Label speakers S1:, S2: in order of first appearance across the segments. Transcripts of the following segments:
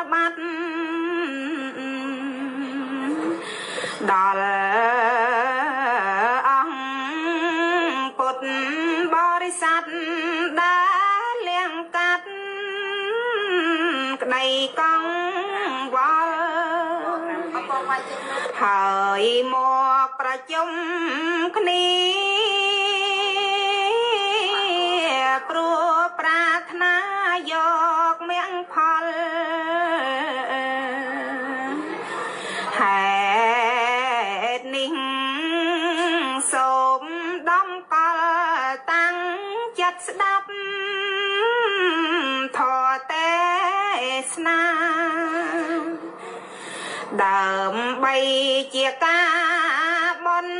S1: បាត់ដល់អង្គពុទ្ធបរិស័ទដែលលៀងកាត់ក្តីកង្វល់ហើយមកប្រជុំគ្នាព្រោះប្រាថ្នាយកមគ្គផលហេតុនេះសូមដំកល់តាំងចិត្តស្ដាប់ធម៌ទេសនាដើម្បីជាការបន់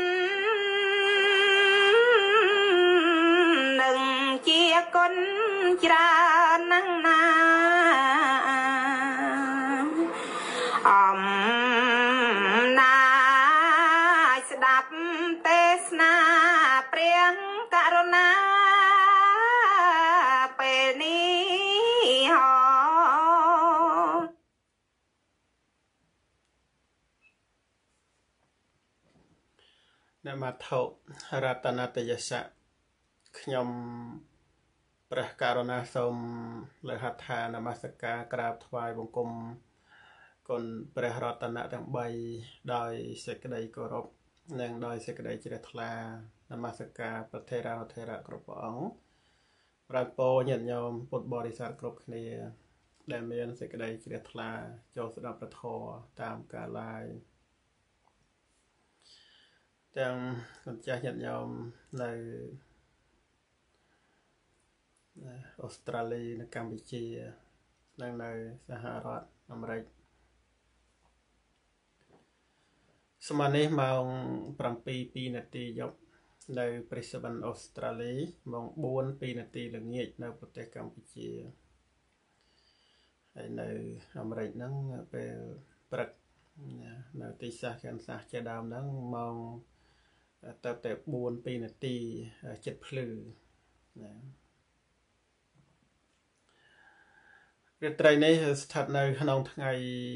S1: នឹងជាគុណច្រើនណាស់ណាអំណាចស្ដាប់ទេសនាព្រះករុណាពេលនេះហោនមថោរតនតយសៈខ្ញុំព្រះករុណាសូមលើហដ្ឋានមស្ការក្រាបថ្វាយបង្គំគុណព្រះរតនៈទាំង3ដោយសេចក្តីគោរពនិងដោយសេចក្តីជ្រះថ្លានមស្ការព្រះថេរានុថេរៈគ្រប់ព្រះអង្គប្រាំពោញាតិញោមពុទ្ធបរិស័ទគ្រប់គ្នាដែលមានសេចក្តីជ្រះថ្លាចូលស្ដាប់ព្រះធម៌តាមកាលឡាយទាំងកូនចាស់ញាតិញោមនៅអូស្ត្រាលីនៅកម្ពុជានិងនៅសហរដ្ឋអាមេរិកស្មើនេះម៉ោង 7:02 នាទីយប់នៅ Brisbane អូស្ត្រាលីម៉ោង 4:02 នាទីល្ងាចនៅប្រទេសកម្ពុជាហើយនៅអាមេរិកហ្នឹងពេលព្រឹកនៅទីសាសខាងសាសជាដើមហ្នឹងម៉ោងទៅតែ 4:02 នាទីចិត្តភ្លឺណារាត្រីនេះស្ថិតនៅក្នុងថ្ងៃ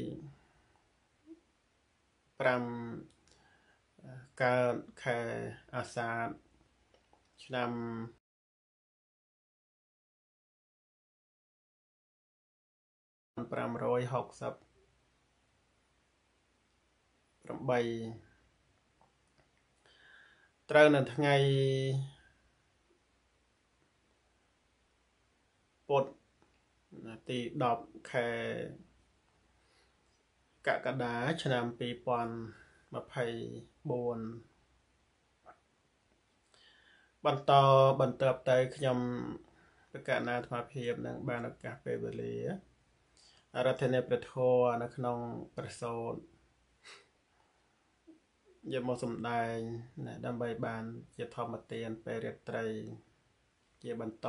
S1: 5កើតខែអាសាឍឆ្នាំ568ត្រូវនៅថ្ងៃពុធទី10ខែកក្កដាឆ្នាំ2024បន្តទៅខ្ញុំប្រកាសអាត្មាភាពនឹងបានឱកាសពេលវេលាអរធនព្រះធម៌នៅក្នុងព្រះសូត្រយកមកសម្ដែងដើម្បីបានជាធម្មទានពេលរាត្រីជាបន្ត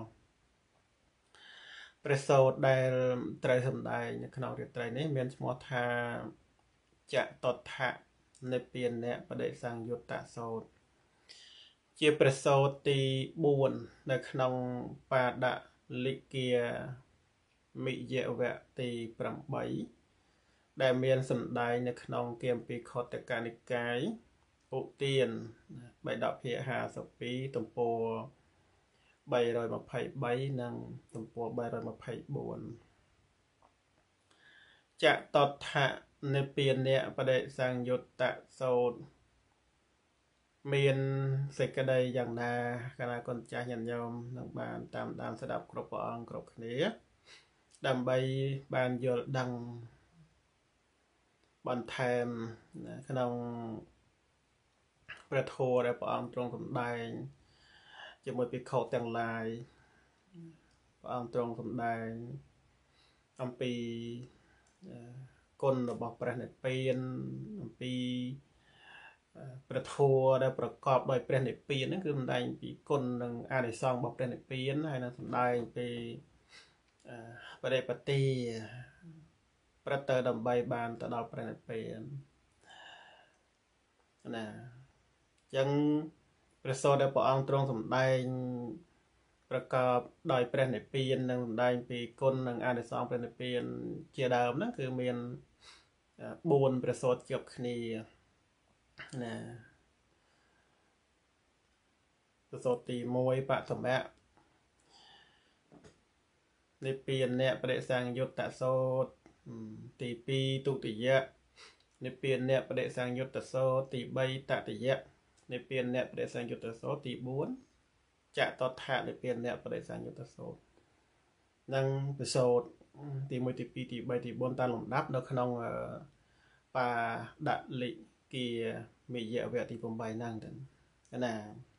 S1: ព្រះសូត្រដែលត្រូវសម្ដែងនៅក្នុងរាត្រីនេះមានឈ្មោះថាចតុដ្ឋនិព្វានៈបដិសង្យុត្តសូត្រជាព្រះសូត្រទី4នៅក្នុងបាដលិកាមិយវៈទី8ដែលមានសម្ដែងនៅក្នុងគម្ពីរខត្តកនិកាយឧទានបេដកភាគ52ទំព័រ323និងទំព័រ324ចតុដ្ឋនិព្វានៈបដិសង្យុត្តសូត្រមានសេចក្តីយ៉ាងណាកាលណាកូនចាស់ញាតិញោមនឹងបានតាមដានស្ដាប់គ្រប់ព្រះអង្គគ្រប់គ្នាដើម្បីបានយល់ដឹងបន្ថែមក្នុងព្រះធម៌ដែលព្រះអង្គទ្រង់សម្ដែងជាមួយភិក្ខុទាំងឡាយព្រះអង្គទ្រង់សម្ដែងអំពីគុណរបស់ព្រះនិព្វានអំពីព្រះធម៌ដែលប្រកបដោយព្រះនិព្វានហ្នឹងគឺសម្ដែងពីគុណនិងអានិសង្សរបស់ព្រះនិព្វានហើយនឹងសម្ដែងពីបរិបទាប្រទៅដើម្បីបានទៅដល់ព្រះនិព្វានណាអញ្ចឹងព្រះសូត្រដែលព្រះអង្គទ្រង់សម្ដែងប្រកបដោយព្រះនិព្វាននិងសម្ដែងពីគុណនិងអានិសង្សព្រះនិព្វានជាដើមហ្នឹងគឺមាន4ព្រះសូត្រជាប់គ្នាណាព្រះសូត្រទី1បឋមៈនិព្វានៈបដិសង្យុត្តសូត្រទី2ទុតិយៈនិព្វានៈបដិសង្យុត្តសូត្រទី3តតិយៈនិព្វានៈបដិសង្យុត្តសូត្រទី4ចតដ្ឋនិព្វានៈបដិសង្យុត្តសូត្រនិងព្រះសូត្រទី1ទី2ទី3ទី4តាមលំដាប់នៅក្នុងបាដលិគាមេយៈវគ្គទី8ហ្នឹងទៅណា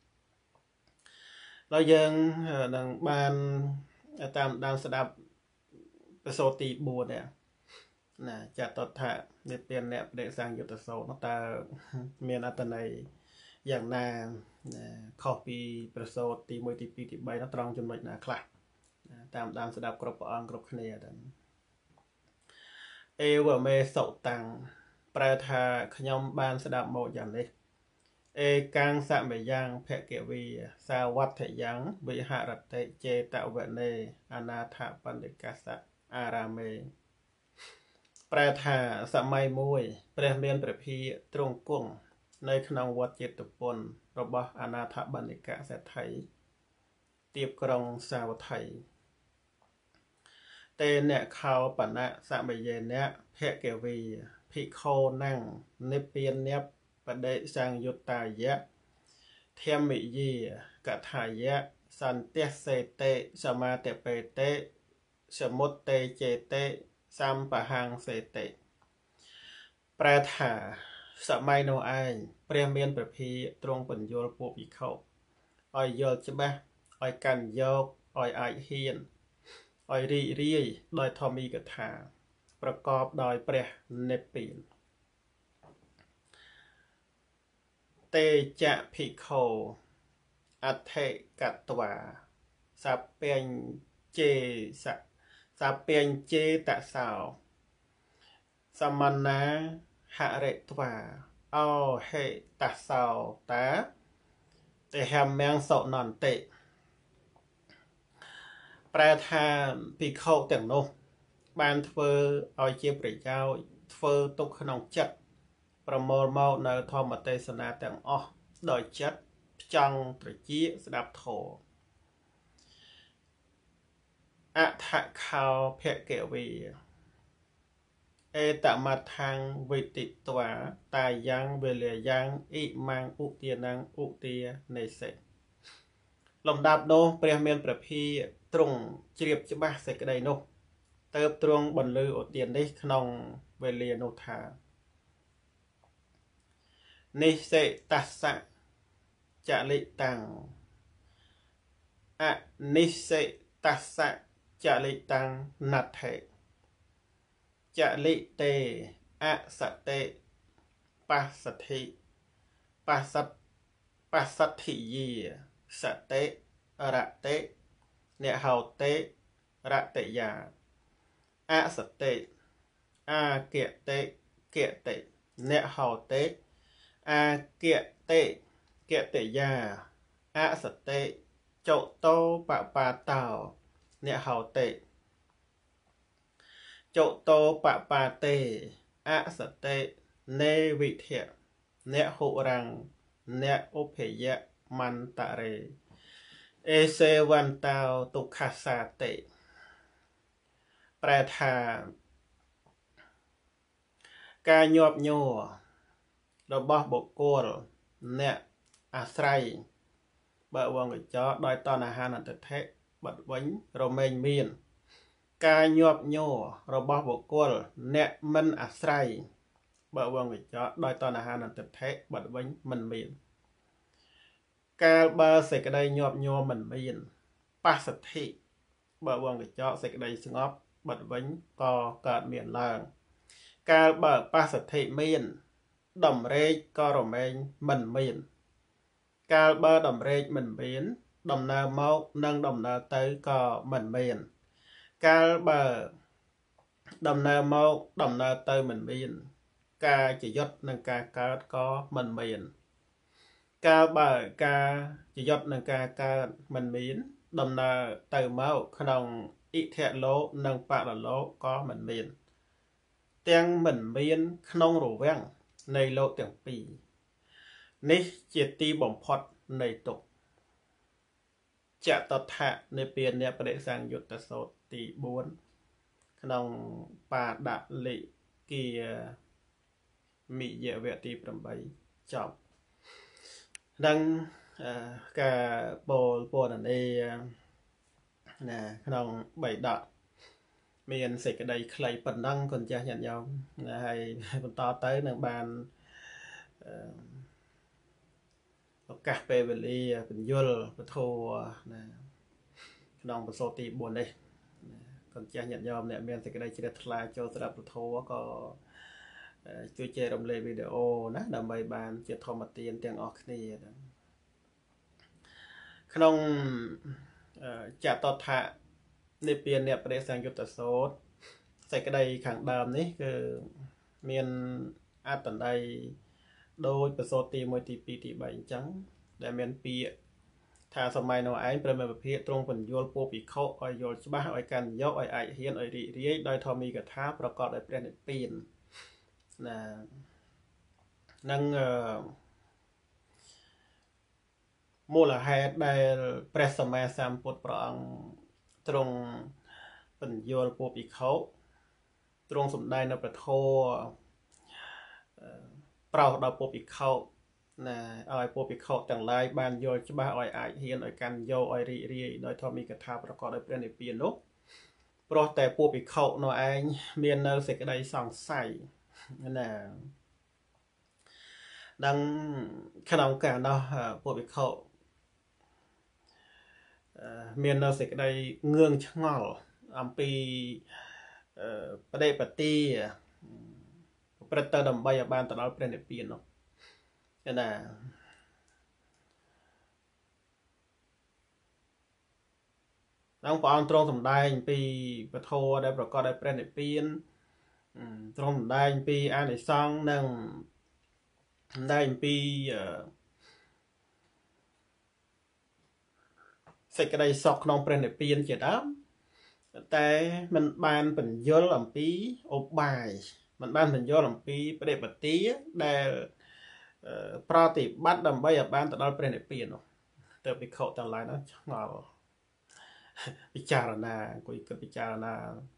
S1: ហើយយើងនឹងបានតាមដានស្ដាប់ព្រះសូត្រទី4នេះណាចតដ្ឋនិព្វានៈបដិសង្យុត្តសូត្រតើមានអត្ថន័យយ៉ាងណាខុសពីព្រះសូត្រទី1ទី2ទី3ត្រង់ចំណុចណាខ្លះតាមដានស្ដាប់គ្រប់ព្រះអង្គគ្រប់គ្នាទៅអេវមេសុតាំងប្រែថាខ្ញុំបានស្ដាប់មកយ៉ាងនេះអេកាំងសមយ៉ាងភគវីសាវត្ថយ៉ាងវិហរតិចេតវនេអនាថបណ្ឌិកសៈអារាមេប្រែថាសម័យមួយព្រះមានព្រះភិក្ខទ្រង់គង់នៅក្នុងវត្តចេតពុនរបស់អនាថបណ្ឌិកសេដ្ឋីទៀបក្រុងសាវត្ថីតេអ្នកខោបណៈសមយេអ្នកភគវីភិក្ខុណាំងនិព្វានៈបដិសង្យុត្តាយៈធម្មយាកថាយៈសន្ទះសេតេសមាតិបេតេសមុតតេចេតេសម្បហੰសេតេប្រែថាសម័យនោះឯងព្រះមានព្រះភិក្ខទ្រង់បញ្យល់ពួកភិក្ខុឲ្យយល់ច្បាស់ឲ្យកាន់យកឲ្យអាចហ៊ានឲ្យរីករាយដោយធម្មីកថាប្រកបដោយព្រះនិព្វានតេចៈភិក្ខុអថិកត្វាសពេញជេសពេញជេតសោសមណាហរិត្វាអោហេតសោតាទេហមំសុនន្តិប្រែថាភិក្ខុទាំងនោះបានធ្វើឲ្យជាប្រយោជន៍ធ្វើទុកក្នុងចិត្តប្រមូលមកនៅធម្មទេសនាទាំងអស់ដោយចិត្តផ្ចង់ត្រជាស្ដាប់ធម៌អថខោភគវីអេតមដ្ឋังវិតិត្វាតាយ៉ាងវេលាយ៉ាងអ៊ីម៉ាំងឧទានងឧទានេសេលំដាប់នោះព្រះមានព្រះភិក្ខទ្រង់ជ្រាបច្បាស់សេចក្តីនោះទើបទ្រង់បន្លឺឧទាននេះក្នុងវេលានោះថានិសេតស្សៈចលិតាំងអនិសេតស្សៈចលិតាំងណដ្ឋេចលិតេអសតេបស្សទ្ធិបស្សទ្ធិយាសតេរតេអ្នកហោតេរតយាអសតេអាគតេគតេអ្នកហោតេអាគតេគតយាអសតេចុតោបបាតោអ្នកហោតេចុតោបបាតេអសតេនេវិធៈអ្នកហុរាំងអ្នកឧភយៈមន្តរេអេសេវន្តោទុក្ខសាតេប្រែថាការញាប់ញ័ររបស់បុគ្គលអ្នកអាស្រ័យបើវងកញ្ចក់ដោយតណ្ហានតិថិបិទវិញរមែងមានការញាប់ញ័ររបស់បុគ្គលអ្នកមិនអាស្រ័យបើវងកញ្ចក់ដោយតណ្ហានតិថិបិទវិញមិនមានកាលបើសេចក្តីញាប់ញ័រមិនមានបស្សទ្ធិបើវងកញ្ចក់សេចក្តីស្ងប់បិទវិញក៏កើតមានឡើងកាលបើបស្សទ្ធិមានដំរេកក៏រមែងមិនមានកាលបើដំរេកមិនមានដំណើរមកនិងដំណើរទៅក៏មិនមានកាលបើដំណើរមកដំណើរទៅមិនមានការជាយុទ្ធនិងការកើតក៏មិនមានកាលបើការជាយុទ្ធនិងការកើតមិនមានដំណើរទៅមកក្នុងអ៊ីធៈលោកនិងបរលោកក៏មិនមានទាំងមិនមានក្នុងរវាំងនៃលោកទាំងពីរនេះជាទីបំផុតនៃទុក្ខចតថៈនិព្វានបរិសង្យុត្តសោតទី4ក្នុងបាដលិគាមិយវៈទី8ចប់នឹងការពោលពណ៌នាណាក្នុង3ដកមានសេចក្តីខ្លីប៉ុណ្ណឹងគុណចាស់ញាតិញោមហើយបន្តទៅនឹងបានឱកាសពេលវេលាបញ្យលពធណាក្នុងបទទី4នេះគុណចាស់ញាតិញោមអ្នកមានសេចក្តីជ្រះថ្លាចូលស្ដាប់ពធក៏ជួយចែករំលែកវីដេអូណាដើម្បីបានជាធម្មទានទាំងអស់គ្នាក្នុងចតថៈនិព្វានបរិសង្យុត្តសោតសេចក្តីខាងដើមនេះគឺមានអត្តន័យដោយបទទី1ទី2ទី3អញ្ចឹងដែលមានពាក្យថាសម័យនោះឯងព្រះមេព្រាទ្រង់បញ្យល់ពួកភិក្ខុឲ្យយល់ច្បាស់ឲ្យកាន់យកឲ្យអាចហ៊ានឲ្យរីករាយដោយធម្មីកថាប្រកបដោយព្រះនិព្វានណានឹងមូលហេតុដែលព្រះសម្មាសម្ពុទ្ធព្រះអង្គទ្រង់បញ្យល់ពួកភិក្ខុទ្រង់សម្ដែងនៅព្រះធម៌ប្រោសដល់ពួកភិក្ខុណាឲ្យពួកភិក្ខុទាំងឡាយបានយល់ច្បាស់ឲ្យអាចហ៊ានឲ្យកាន់យកឲ្យរីករាយដោយធម្មីកថាប្រកបដោយព្រះនិព្វាននោះព្រោះតែពួកភិក្ខុនោះឯងមាននៅសេចក្តីសង្ស័យណាដល់ក្នុងកាលនោះពួកភិក្ខុមាននៅសេចក្តីងឿងឆ្ងល់អំពីបដិបទាប្រព្រឹត្តទៅដើម្បីឲ្យបានទៅដល់ព្រះនិព្វាននោះណាដល់ព្រះអង្គទ្រង់សម្ដែងពីពធដែលប្រកបដោយព្រះនិព្វានទ្រង់សម្ដែងពីអានិសង្សនិងសម្ដែងពីសេចក្តីសុខក្នុងព្រះនិព្វានជាដើមតែមិនបានបញ្យល់អំពីឧបាយមិនបានបញ្យល់អំពីបដិបទាដែលប្រតិបត្តិដើម្បីឲ្យបានទៅដល់ព្រះនិព្វាននោះទៅភិក្ខុទាំងឡាយនោះឆ្ងល់ពិចារណាអង្គុយគិតពិចារណា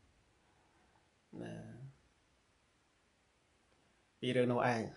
S1: ពីរឿងនោះឯង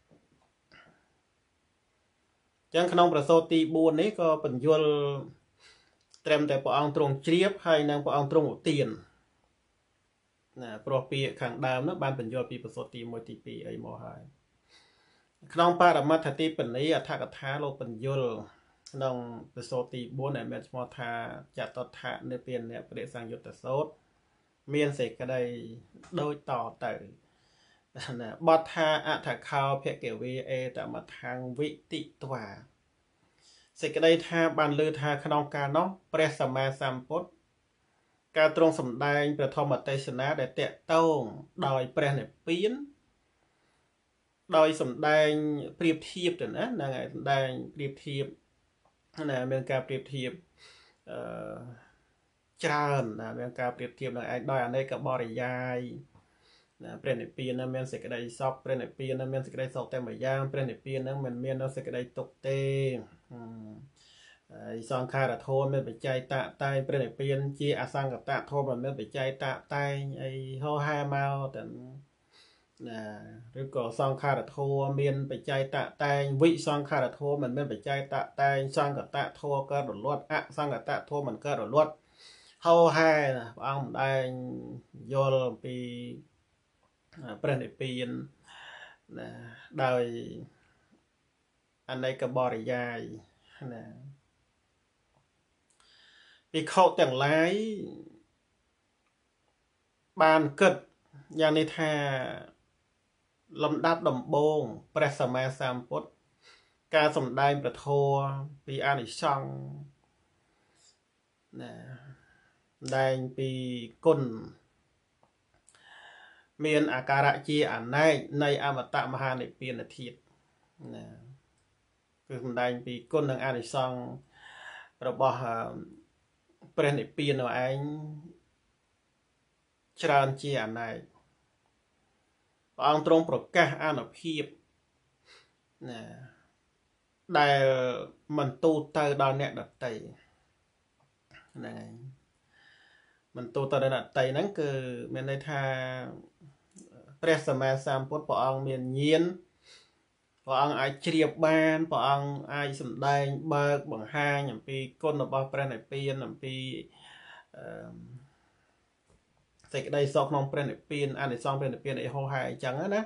S1: ចឹងក្នុងប្រសូតទី4នេះក៏បញ្យល់ត្រឹមតែព្រះអង្គទ្រង់ជ្រាបហើយនិងព្រះអង្គទ្រង់ឧទានណាព្រោះពាក្យខាងដើមនោះបានបញ្យល់ពីប្រសូតទី1ទី2អីមកហើយក្នុងបរមត្ថទីបនីអដ្ឋកថាលោកបញ្យល់ក្នុងប្រសូតទី4ដែលមានឈ្មោះថាចតថៈនិព្វានបរិសង្យុត្តសោតមានសេចក្តីដូចតទៅណាបទថាអដ្ឋខោភគវេអេតមថាំងវិតិត្វាសេចក្តីថាបានលើថាក្នុងកាលនោះព្រះសម្មាសម្ពុទ្ធការទ្រង់សម្ដែងព្រះធម្មទេសនាដែលតេតងដោយព្រះនិព្វានដោយសម្ដែងប្រៀបធៀបទៅណាហ្នឹងហើយសម្ដែងប្រៀបធៀបណាមានការប្រៀបធៀបច្រើនណាមានការប្រៀបធៀបនឹងឯងដោយអនេកបរិយាយណាព្រះនិព្វាននឹងមានសេចក្តីសុខព្រះនិព្វាននឹងមានសេចក្តីសុខតែមួយយ៉ាងព្រះនិព្វាននឹងមិនមាននៅសេចក្តីទុក្ខទេហើយសង្ខារធម៌មានបច្ច័យតតែងព្រះនិព្វានជាអសង្កតធម៌មិនមានបច្ច័យតតែងអីហោហាមកតែណាឬក៏សង្ខារធម៌មានបច្ច័យតតែងវិសង្ខារធម៌មិនមានបច្ច័យតតែងសង្កតធម៌កើតរលត់អសង្កតធម៌មិនកើតរលត់ហោហាព្រះអង្គម្ដែងយល់អំពីព្រះនិព្វានណាដោយអនេកបរិយាយណាភិក្ខុទាំងឡាយបានគិតយ៉ាងនេះថាលំដាប់ដំបូងព្រះសម្មាសម្ពុទ្ធការសម្ដែងព្រះធម៌ពីអានិសង្សណាសម្ដែងពីគុណមានអាការៈជាអនេកនៃអមតៈមហានិព្វានធាតុណាគឺសម្ដែងពីគុណនិងអានិសង្សរបស់ព្រះនិព្វាននោះឯងច្រើនជាអណែកព្រះអង្គទ្រង់ប្រកាសអានុភាពណាដែលមិនទូទៅដល់អ្នកដតីហ្នឹងហើយមិនទូទៅដល់អ្នកដតីហ្នឹងគឺមានន័យថាព្រះសម្មាសម្ពុទ្ធព្រះអង្គមានញាណព្រះអង្គអាចជ្រាបបានព្រះអង្គអាចសម្ដែងបើកបង្ហាញអំពីគុណរបស់ព្រះនិព្វានអំពីសេចក្តីសុខក្នុងព្រះនិព្វានអានិសង្សព្រះនិព្វានអីហោហែអញ្ចឹងណា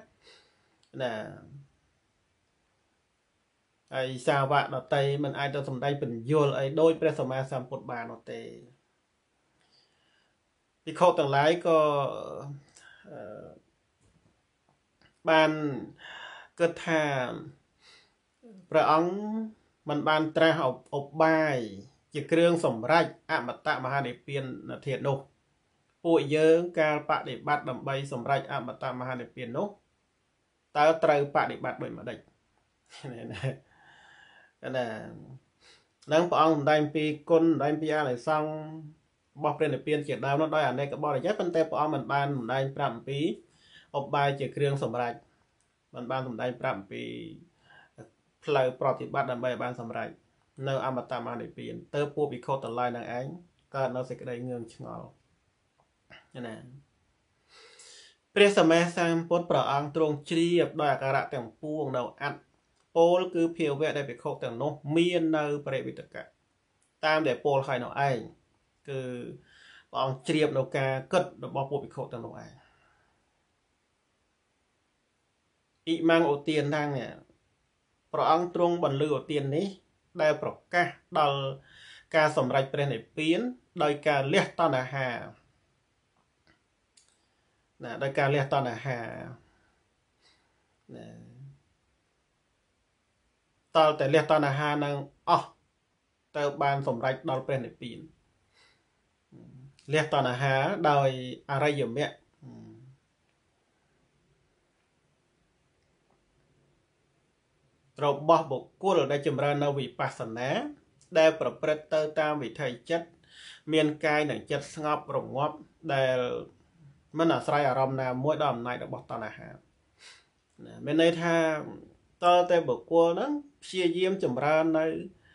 S1: ហើយសាវកដតីមិនអាចទៅសម្ដែងបញ្យលអីដោយព្រះសម្មាសម្ពុទ្ធបាននោះទេភិក្ខុទាំងឡាយក៏បានគិតថាព្រះអង្គមិនបានត្រាស់ឧបាយជាគ្រឿងសម្រេចអមតៈមហានិព្វានធាតុនោះពួកយើងកាលបដិបត្តិដើម្បីសម្រេចអមតៈមហានិព្វាននោះតើត្រូវបដិបត្តិដូចម្ដេចណានឹងព្រះអង្គសម្ដែងពីគុណសម្ដែងពីអានិសង្សរបស់ព្រះនិព្វានជាដើមនោះដោយអនេកបរិយាប៉ុន្តែព្រះអង្គមិនបានសម្ដែងប្រាប់អំពីឧបាយជាគ្រឿងសម្រេចមិនបានសម្ដែងប្រាប់អំពីផ្លូវប្រតិបត្តិដើម្បីឲ្យបានសម្រេចនៅអមតៈមហានិព្វានទៅពួកភិក្ខុទាំងឡាយនឹងឯងកើតនៅសេចក្តីងឿងឆ្ងល់ណាព្រះសម្មាសម្ពុទ្ធព្រះអង្គទ្រង់ជ្រាបដោយអាការៈទាំងពួងនៅអត្តពោលគឺភាវៈដែលភិក្ខុទាំងនោះមាននៅបរិវិតកៈតាមដែលពោលឲ្យនៅឯងគឺព្រះអង្គជ្រាបនៅការគិតរបស់ពួកភិក្ខុទាំងនោះឯងអ៊ីម៉ាំងអូទៀនហ្នឹងព្រះអង្គទ្រង់បន្លឺអូទៀននេះដែលប្រកាសដល់ការសម្រេចព្រះនិព្វានដោយការលះតណ្ហាណាដោយការលះតណ្ហាណាតើតែលះតណ្ហានឹងអស់ទៅបានសម្រេចដល់ព្រះនិព្វានលះតណ្ហាដោយអរិយមគ្គរបស់បុគ្គលដែលចម្រើននៅវិបស្សនាដែលប្រព្រឹត្តទៅតាមវិថីចិត្តមានកាយនិងចិត្តស្ងប់រងាប់ដែលមិនអាស្រ័យអារម្មណ៍ណាមួយដល់អំណាចរបស់តណ្ហាមានន័យថាតើតែបុគ្គលហ្នឹងព្យាយាមចម្រើននៅ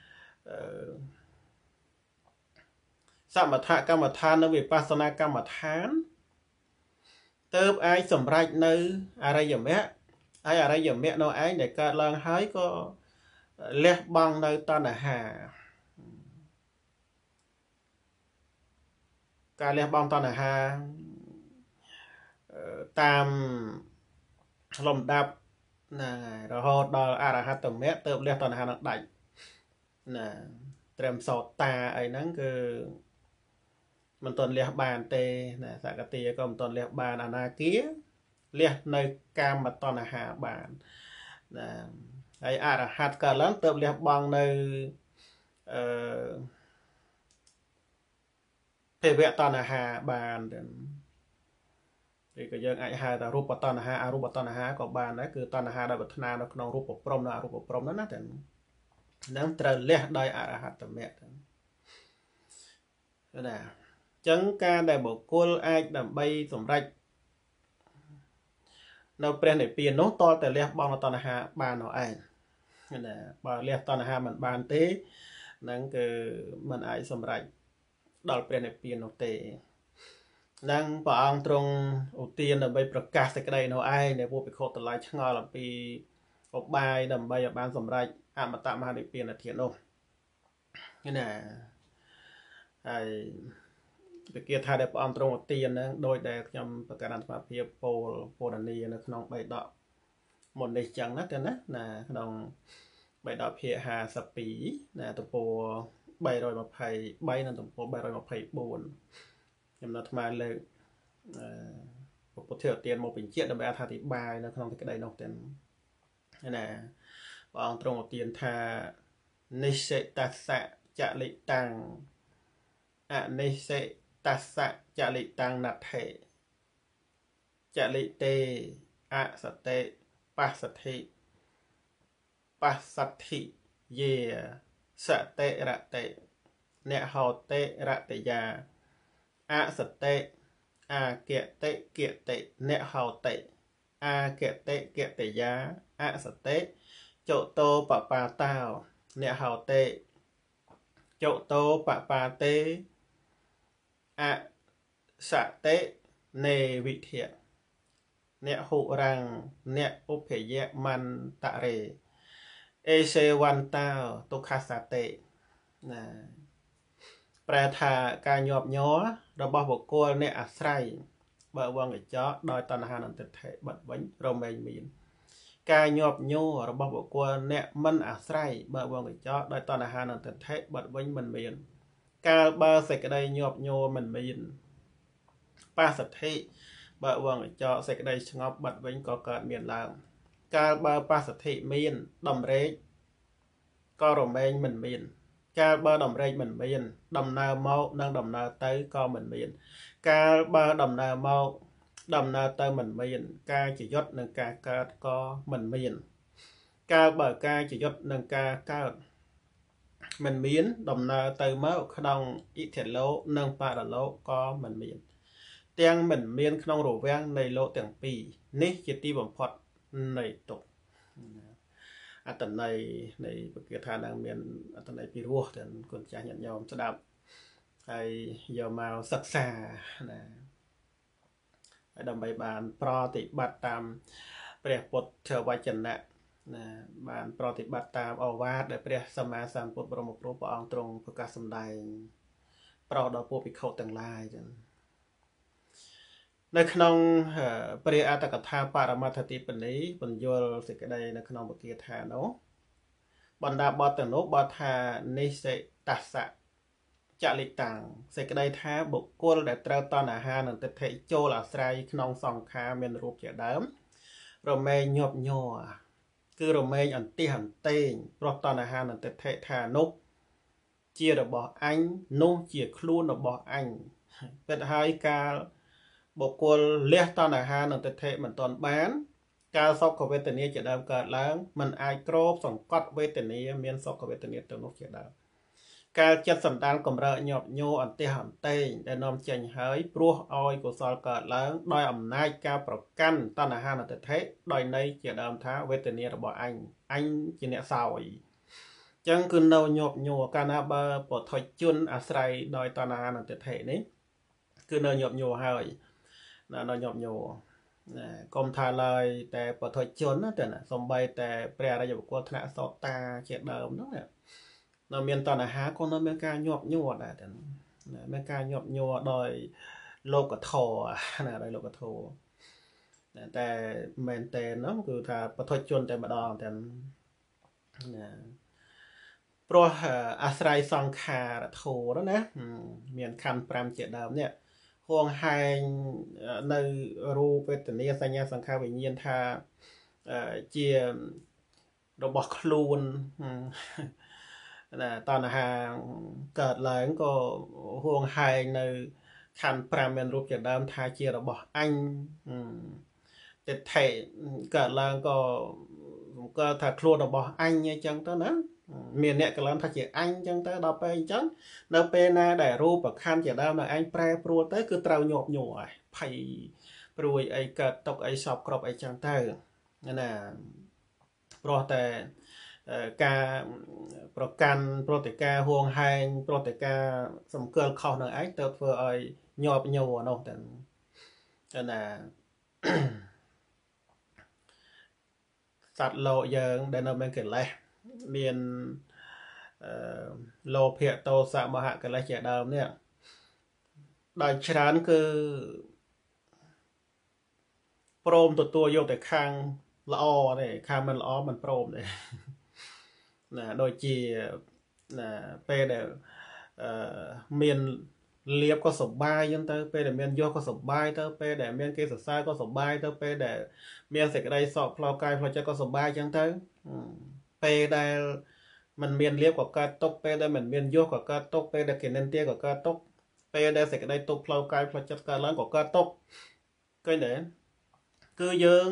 S1: សមថកម្មដ្ឋាននិងវិបស្សនាកម្មដ្ឋានទើបអាចសម្រេចនៅអរិយមគ្គហើយអរិយមគ្គនោះឯងដែលកើតឡើងហើយក៏លះបង់នៅតណ្ហាការលះបង់តណ្ហាតាមលំដាប់ណារហូតដល់អរហត្តមគ្គទើបលះតណ្ហានឹងដាច់ណាត្រឹមសោតាអីហ្នឹងគឺមិនទាន់លះបានទេណាសកតិក៏មិនទាន់លះបានអនាគាលះនៅកាមតណ្ហាបានណាហើយអរហត្តកើតឡើងទើបលះបង់នៅភវតណ្ហាបានទេក៏យើងអាចហៅថារូបតណ្ហាអរូបតណ្ហាក៏បានដែរគឺតណ្ហាដែលប្រាថ្នានៅក្នុងរូបព្រំនិងអរូបព្រំណាតែនឹងត្រូវលះដោយអរហត្តមគ្គណាអញ្ចឹងការដែលបុគ្គលអាចដើម្បីសម្រេចនៅព្រះនិព្វាននោះតតែលះបង់តណ្ហាបាននោះឯងណាបើលះតណ្ហាមិនបានទេហ្នឹងគឺមិនអាចសម្រេចដល់ព្រះនិព្វាននោះទេនឹងព្រះអង្គទ្រង់ឧទានដើម្បីប្រកាសសេចក្តីនោះឯងដែលពួកភិក្ខុទាំងឡាយឆ្ងល់អំពីឧបាយដើម្បីឲ្យបានសម្រេចអមតៈមហានិព្វានធាតុនោះណាហើយវិគាថាដែលព្រះអង្គទ្រង់ឧទានហ្នឹងដោយដែលខ្ញុំប្រកាសអន្តរភាពពោលនីនៅក្នុងបៃដកមុននេះចឹងណាទៅណាក្នុងបៃដកភាគ52ណាទំព័រ323និងទំព័រ324ខ្ញុំនៅថ្មលើកពុទ្ធិឧទានមកបញ្ជាក់ដើម្បីអធិប្បាយនៅក្នុងសេចក្តីនោះទៅណាព្រះអង្គទ្រង់ឧទានថានិសិតស្សៈចលិតាំងអនិសិតស្សៈចលិតាំងណដ្ឋេចលិតេអសតេបស្សទ្ធិបស្សទ្ធិយេសតិរតិ nẹ hào tệ rạ tệ già a sật tệ a kiệ tệ nẹ hào tệ a kiệ tệ già a sật tệ chỗ tô bà tao nẹ hào tệ chỗ tô bà tê a sạ tệ nê vị thiện nẹ hụ rằng nẹ úp hệ dẹ man tạ rề ê xê văn tao tô khá sạ tệ Pra thà ca nhọp nhó rồi bỏ bộ cô nè à sray bờ vong người chó đòi tàn hà nằm tịch thể bật bánh rồi mình miền ca nhọp nhô rồi bỏ bộ cô nè mân à sray bờ vong người chó đòi tàn hà nằm tịch thể bật bánh mình miền ca ba sạch cái đây nhọp nhô mình miền ba sạch thị bờ vong người chó sạch cái đây ngọc bật bánh có cợt miền lào ca ba sạch thị miền đầm rế có rồi mình miền ca ba đầm rây mình miền đầm nào mau đang đầm nào tới co mình miền ca ba đầm nào mau đầm nào tới mình miền ca chỉ dốt nâng ca co mình miền ca bờ ca chỉ dốt nâng ca mình miến đầm nào tới máu không ít thiệt lỗ nâng ba đà lỗ co mình miền tiếng mình miền không rủ vang này lỗ tiếng pì ní chỉ ti bẩm phật này tục à tận này kia thà đang miền tận này pi ruột thì còn trả nhận nhau sẽ đạp hay giờ màu sắc xa nè đầm bày bàn pro tị bát tam pre bột chờ vai chân nè bàn pro tị bát tam ở vát để pre sama sam bột bờ một rô bong trongประกาศ สำ đài pro đó bộ bị khâu từng laiในขนมปริอาตกถาปารมาธติปนี้บรรยลสิกใดในขนมบกีธาโนบรรดาบอตโนบอธานิเสตัสสะจลิตังสิกใดท้าบุกกลได้เตาตอนอาหารนั่นเทโจลาสไรขนมสองคาเมนรูปเจดามโรเมยหยบยัวคือโรเมยอันตีหันเต้งเพราะตอนอาหารนั่นเทธานุเจียระบออันนุเจียคลูนระบออันเป็นหายกาบุคคลเลี้ยตอนอาหารนั่นเทเหมือนตอนบ้านการสอบกับเวทเนียจะดำเกิดล้างมันอายโกรบส่งกัดเวทเนียเมียนสอบกับเวทเนียตัวนกจะดำการจัดสันดานกำเริบหยอบโยอันเตหันเตงแต่นอมเจงหายปลัวออยกุศลเกิดล้างโดยอำนาจการประกันตอนอาหารนั่นเทโดยในจะดำท้าเวทเนียระบอันจะเนี่ยสาวจังคือเราหยอบโยการนาบปดถอยจุนอาศัยโดยตอนอาหารนั่นเทนี้คือเราหยอบโยหายnó nhộm nhổ công thà lờiแต่ปฐอยจนนะแต่น่ะสมใบแต่แปรอะไรอยู่กับธนาสอตาเจ็ดเดิมนั่นแหละเราเมียนตอนอาหารคนเราเมียนการหยอบโยได้แต่เมียนการหยอบโยโดยโลกทอนะโดยโลกทอแต่เมนเตนนะคือถ้าปฐอยจนแต่มาดองแต่เพราะอาศัยสังขารโทแล้วนะเมียนคันปรามเจ็ดเดิมเนี่ยห่วงหายในรูปเวทนีสัญญาสังขารวิญญาณธาเจียระบบคลูนตอนหางเกิดหลังก็ห่วงหายในคันปรามเป็นรูปจากดามธาเจียระบบอันแต่ไทยเกิดหลังก็ถ้าคลูนระบบอันยังจังตอนนั้นเมียนเนี่ยก็เริ่มทักเจอันจังแต่ดอกไปจังดอกไปน่าได้รูปแบบคันจะได้มาอันแปรปรวนแต่คือเตาหยบหน่วยไผ่ปรวยไอ้กระตกไอ้สอบกรอบไอ้จังแต่นั่นน่ะเพราะแต่การประกันโปรติกาห่วงหายโปรติกาสมเกินเข้าหน่อยไอ้เติบเฟื่อไอ้หยบหน่วยเนาะแต่นั่นน่ะสัตว์โลเยิงได้นำเป็นเกิดอะไรเมียนโลเพียโตสามหะกันละเจดามเนี่ยโดยฉะนั้นคือโปรมตัวโยกแต่ข้างละอเนี่ยข้างมันละอมันโปรมเนี่ยนะโดยจีนะเปเดเมียนเลียบก็สบายยังเตอเปเดเมียนโยก็สบายเตอเปเดเมียนเกสซ่าก็สบายเตอเปเดเมียนเสกได้สอบพลาวกายพลาวจะก็สบายยังเตอเปได้มันเมียนเลียบกว่าการตกเปได้เหมือนเมียนโยกกว่าการตกเปได้เกณฑ์เตี้ยกว่าการตกเปได้เสกได้ตกพลาวกายพลาวจัดการล้างกว่าการตกก็เนี่ยคือยัง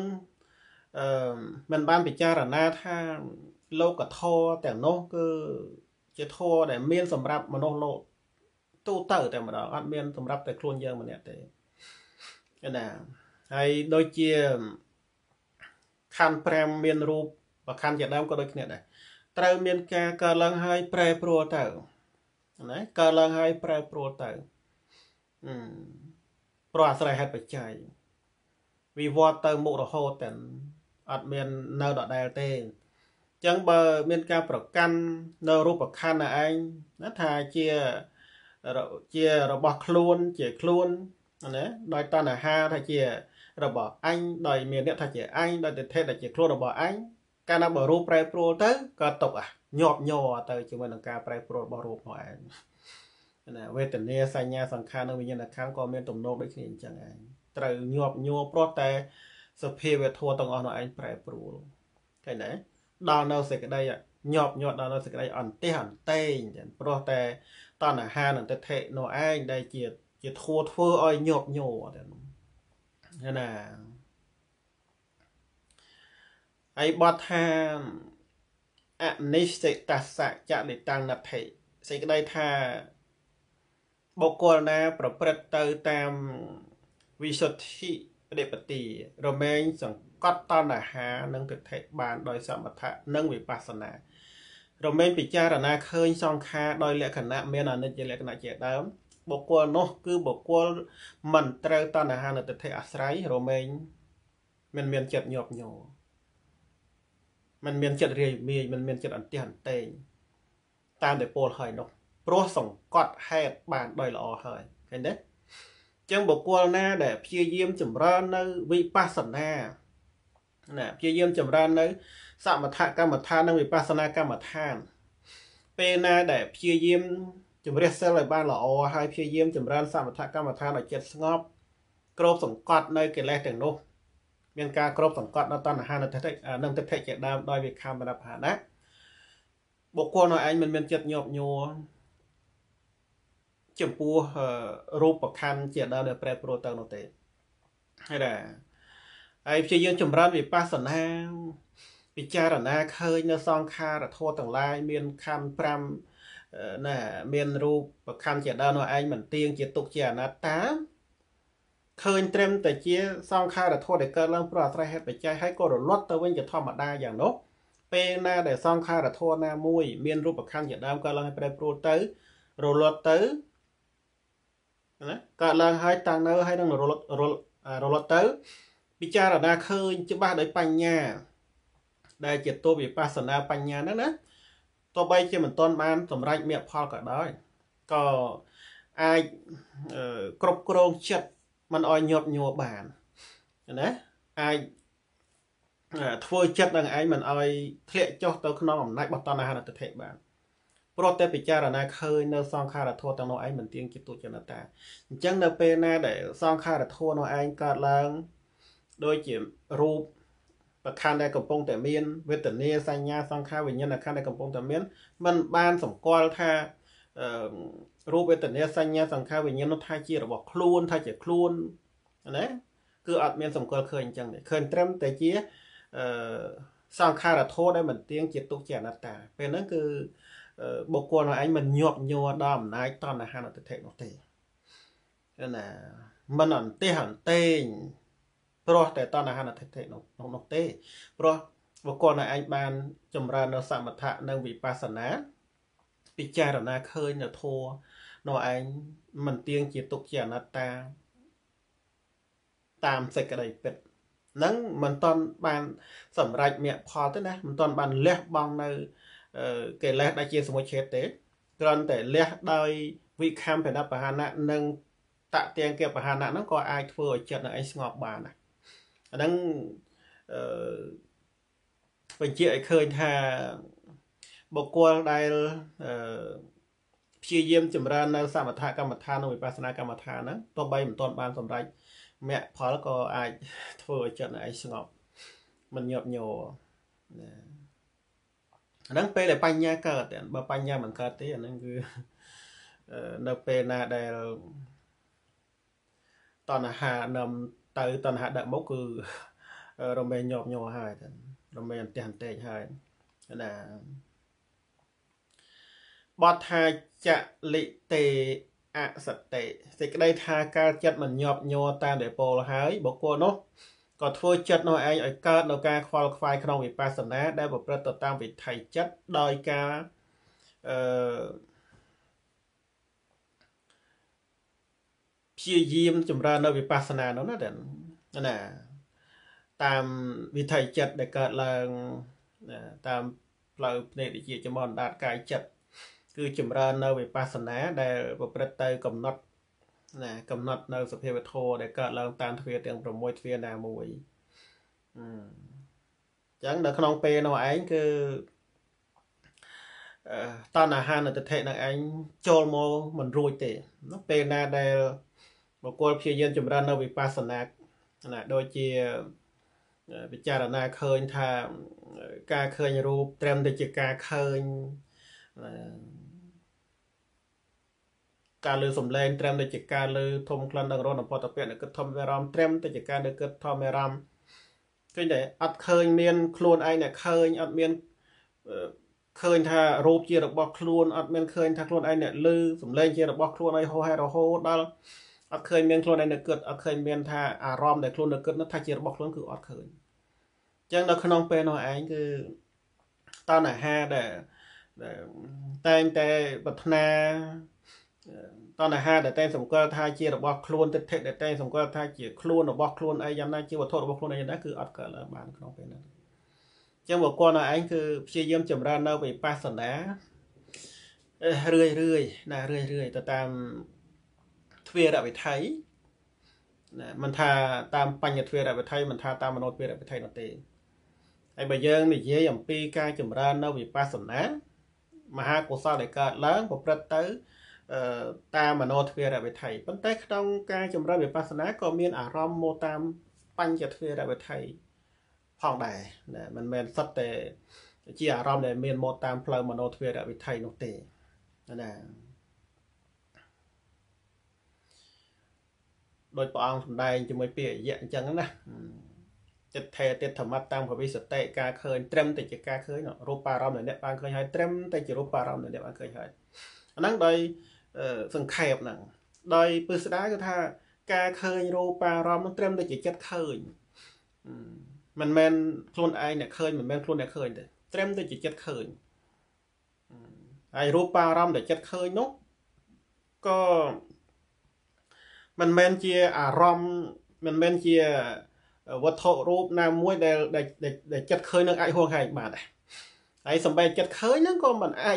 S1: มันบ้านปิจารณาถ้าโลกกับท่อแต่โน้ก็เจជាធម៌ដែលមានសម្រាប់មនុស្សលោកទូទៅតែម្ដងអត់មានសម្រាប់តែខ្លួនយើងម្នាក់ទេណាហើយដូចជាខណ្ឌ5មានរូបប្រខណ្ឌជាដើមក៏ដូចគ្នាដែរត្រូវមានការកើតឡើងហើយប្រែប្រួលទៅណាកើតឡើងហើយប្រែប្រួលទៅព្រោះអាស្រ័យហេតុបច្ច័យវិវត្តទៅមុខរហូតតែអត់មាននៅដដែលទេអញ្ចឹងបើមានការប្រកាន់នៅរូបខណ្ឌណាឯងណាថាជារបស់ខ្លួនជាខ្លួនណាដោយតណ្ហាថាជារបស់អញដោយមានអ្នកថាជាអញដោយទិដ្ឋិថាជាខ្លួនរបស់អញកាលណាបើរូបប្រែប្រួលទៅក៏ຕົកញាប់ញ័រទៅជាមួយនឹងការប្រែប្រួលរបស់រូបនោះឯងណាវេទនាសញ្ញាសង្ខារនិងវិញ្ញាណខណ្ឌក៏មានទំនោរដូចគ្នាអញ្ចឹងឯងត្រូវញាប់ញ័រព្រោះតែសភាវធម៌ទាំងអស់នោះឯងប្រែប្រួលឃើញទេដល់នៅសេចក្តីញាប់ញ័រដល់នៅសេចក្តីអន្តេះអន្តែងព្រោះតែតណ្ហានិងទិដ្ឋិនោះឯងដែលជាធัวធ្វើឲ្យញាប់ញ័រណាហើយបទថាអនិស្សតស្សៈចលិតាំងណដ្ឋិសេចក្តីថាបុគ្គលណាប្រព្រឹត្តទៅតាមវិសុទ្ធិបដិបទារមែងសង្កត់តណ្ហានិងទិដ្ឋិបានដោយសមថៈនិងវិបស្សនារមែងពិចារណាឃើញសង្ខារដោយលក្ខណៈមានអនិច្ចលក្ខណៈជាដើមបុគ្គលនោះគឺបុគ្គលមិនត្រូវតណ្ហានិងទិដ្ឋិអាស្រ័យរមែងមិនមានចិត្តញាប់ញ័រมันមានចិត្តរាយមាយมันមានចិត្តអន្ទះអន្ទែងតាមដែលពោលហើយនោះព្រោះសង្កត់ហេតុបានដោយល្អហើយឃើញទេចឹងបុគ្គលណាដែលព្យាយាមចម្រើននៅវិបស្សនាណាព្យាយាមចម្រើននៅសមថកម្មដ្ឋាននិងវិបស្សនាកម្មដ្ឋានពេលណាដែលព្យាយាមជំរះសិលឲ្យបានល្អហើយព្យាយាមចម្រើនសមថកម្មដ្ឋានឲ្យចិត្តស្ងប់គ្របសង្កត់នៅកិលេសទាំងនោះមានការគ្របសង្កត់នៅតណ្ហានិងទិដ្ឋិជាដើមដោយវិខមនផាណៈបុគ្គលនោះឯងមិនមានចិត្តញាប់ញ័រចំពោះរូបខណ្ឌជាដើមដែលប្រែប្រួលទៅនោះទេហើយព្យាយាមចម្រើនវិបស្សនាពិចារណាឃើញនៅសង្ខារធម៌ទាំងឡាយមានខណ្ឌ5ណាមានរូបខណ្ឌជាដើមនោះឯងមិនទៀងជាទុក្ខជាអនត្តាឃើញត្រឹមតែជាសង្ខារធម៌ដែលកើតឡើងព្រោះអាស្រ័យហេតុបច្ច័យហើយក៏រលត់ទៅវិញជាធម្មតាយ៉ាងនោះពេលណាដែលសង្ខារធម៌ណាមួយមានរូបខណ្ឌជាដើមកើតឡើងឲ្យប្រែប្រួលទៅរលត់ទៅណាកើតឡើងហើយតាំងនៅហើយនឹងរលត់ទៅពិចារណាឃើញច្បាស់ដោយបញ្ញាដែលជាតួវិបស្សនាបញ្ញាហ្នឹងណាទោះបីជាមិនទាន់បានសម្រេចមគ្គផលក៏ដោយក៏អាចគ្រប់គ្រងចិត្តមិនឲ្យញាប់ញ័របានណាអាចធ្វើចិត្តនឹងឯងមិនឲ្យធ្លាក់ចុះទៅក្នុងអំណាចរបស់តណ្ហានិងទិដ្ឋិបានព្រោះតែពិចារណាឃើញនៅសង្ខារធម៌ទាំងនោះឯងមិនទៀងជាទុក្ខជាអនត្តាអញ្ចឹងនៅពេលណាដែលសង្ខារធម៌នោះឯងកើតឡើងដូចជារូបប្រខណ្ឌដែលកំពុងតែមានវេទនាសញ្ញាសង្ខារវិញ្ញាណខណ្ឌដែលកំពុងតែមានมันបានសម្គាល់ថារូបវេទនាសញ្ញាសង្ខារវិញ្ញាណនោះថាជារបស់ខ្លួនថាជាខ្លួនណាគឺអត់មានសម្គាល់ឃើញអញ្ចឹងទេឃើញត្រឹមតែជាសង្ខារធម៌ដែលមិនទៀងជាទុក្ខជាអនត្តាពេលហ្នឹងគឺបុគ្គលនោះឯងមិនញាប់ញ័រដល់អំណាចតណ្ហានិងទិដ្ឋិនោះទេណាមិនអន្ទះអន្ទែងព្រោះតែតណ្ហានិងទិដ្ឋិនោះទេព្រោះបុគ្គលនោះឯងបានចម្រើននៅសមថៈនិងវិបស្សនាពិចារណាឃើញនៅធម៌នោះឯងមិនទៀងជាទុក្ខជាអនត្តាតាមសេចក្តីពិតនឹងមិនទាន់បានសម្រេចមគ្គផលទេណាមិនទាន់បានលះបង់នៅកិលេសដែលជាសមុច្ឆេទទេគ្រាន់តែលះដោយវិខមបហាណៈនិងតទាំងគបហាណៈហ្នឹងក៏អាចធ្វើឲ្យចិត្តនឹងឯងស្ងប់បានដែរអាហ្នឹងបញ្ជាក់ឲ្យឃើញថាបុគ្គលដែលព្យាយាមចម្រើននៅសមថកម្មដ្ឋាននិងវិបស្សនាកម្មដ្ឋានហ្នឹងទោះបីមិនទាន់បានសម្រេចមគ្គផលក៏អាចធ្វើឲ្យចិត្តនឹងឯងស្ងប់មិនញាប់ញ័រណាអាហ្នឹងពេលដែលបញ្ញាកើតបើបញ្ញាមិនកើតទេអាហ្នឹងគឺនៅពេលណាដែលតណ្ហានាំទៅតណ្ហាដាក់មុខគឺរមែងញាប់ញ័រហើយរមែងអន្ទះអន្ទែងហើយណាបត់ថាចលិតេអសតេសេចក្តីថាការចិត្តមិនញាប់ញ័រតាមដែលពោលហើយបុគ្គលនោះក៏ធ្វើចិត្តនោះឯងឲ្យកើតនៅការខ្វល់ខ្វាយក្នុងវិបស្សនាដែលប្រព្រឹត្តទៅតាមវិថីចិត្តដោយការព្យាយាមចម្រើននៅវិបស្សនានោះណាតាមវិថីចិត្តដែលកើតឡើងតាមផ្លូវភ្នែកវិជ្ជាចំហអណ្ដាតកាយចិត្តគឺចម្រើននៅវិបស្សនាដែលប្រព្រឹត្តទៅកំណត់នៅសភាវធម៌ដែលកើតឡើងតាមទ្វារទាំង6ទ្វារណាមួយអញ្ចឹងនៅក្នុងពេលនោះឯងគឺតណ្ហានៅទិដ្ឋិនឹងឯងចូលមកមិនរួចទេពេលណាដែលបុគ្គលព្យាយាមចម្រើននៅវិបស្សនាដូចជាពិចារណាឃើញថាការឃើញរូបត្រឹមតែជាការឃើញការលើសំឡេងត្រឹមតែជាការលើធំក្លិនដល់រនពតពៈនៅគិតធម្មអារម្មណ៍ត្រឹមតែជាការនៅគិតធម្មអារម្មណ៍ឃើញតែអត់ឃើញមានខ្លួនឯងតែឃើញអត់មានឃើញថារូបជារបស់ខ្លួនអត់មានឃើញថាខ្លួនឯងអ្នកលើសំឡេងជារបស់ខ្លួនឯងហោហែរហូតដល់អត់ឃើញមានខ្លួនឯងនៅគិតអត់ឃើញមានថាអារម្មណ៍ដែលខ្លួននៅគិតនោះថាជារបស់ខ្លួនគឺអត់ឃើញអញ្ចឹងនៅក្នុងពេលនោះឯងគឺតណ្ហាដែលតែងតែប្រាថ្នាតណ្ហាដែលតែងសម្គាល់ថាជារបស់ខ្លួនទិដ្ឋិដែលតែងសម្គាល់ថាជាខ្លួនរបស់ខ្លួនឯងយ៉ាងណាជាវត្ថុរបស់ខ្លួនឯងយ៉ាងណាគឺអត់កើតឡើងបានក្នុងពេលហ្នឹងអញ្ចឹងបុគ្គលឯងគឺព្យាយាមចម្រើននៅវិបស្សនារឿយទៅតាមទ្វារវិថីមិនថាតាមបញ្ញទ្វារវិថីមិនថាតាមមនោទ្វារវិថីនោះទេហើយបើយើងនិយាយអំពីការចម្រើននៅវិបស្សនាមហាកុសលដែលកើតឡើងប្រព្រឹត្តទៅតាមមនោទ្វារវិថីប៉ុន្តែក្នុងការចម្រើនវិបស្សនាក៏មានអារម្មណ៍មកតាមបញ្ញទ្វារវិថីផងដែរមិនមែនសុទ្ធតែជាអារម្មណ៍ដែលមានមកតាមផ្លូវមនោទ្វារវិថីនោះទេណាដោយព្រះអង្គសម្ដែងជាមួយពាក្យយៈអញ្ចឹងណាចិត្តថេទិដ្ឋមត្តតាមភវិសតិការឃើញត្រឹមតែជាការឃើញរូបអារម្មណ៍ដែលអ្នកបានឃើញហើយត្រឹមតែជារូបអារម្មណ៍ដែលអ្នកបានឃើញហើយអាហ្នឹងដោយសង្ខេបហ្នឹងដោយពិស្ដារគឺថាការឃើញរូបអារម្មណ៍នោះត្រឹមតែជាចិត្តឃើញមិនមែនខ្លួនឯងអ្នកឃើញមិនមែនខ្លួនអ្នកឃើញទេត្រឹមតែជាចិត្តឃើញហើយរូបអារម្មណ៍ដែលចិត្តឃើញនោះក៏មិនមែនជាអារម្មណ៍មិនមែនជាវត្ថុរូបណាមួយដែលចិត្តឃើញនឹងអាចហួងហែងបានដែរហើយសំបីចិត្តឃើញហ្នឹងក៏មិនអាច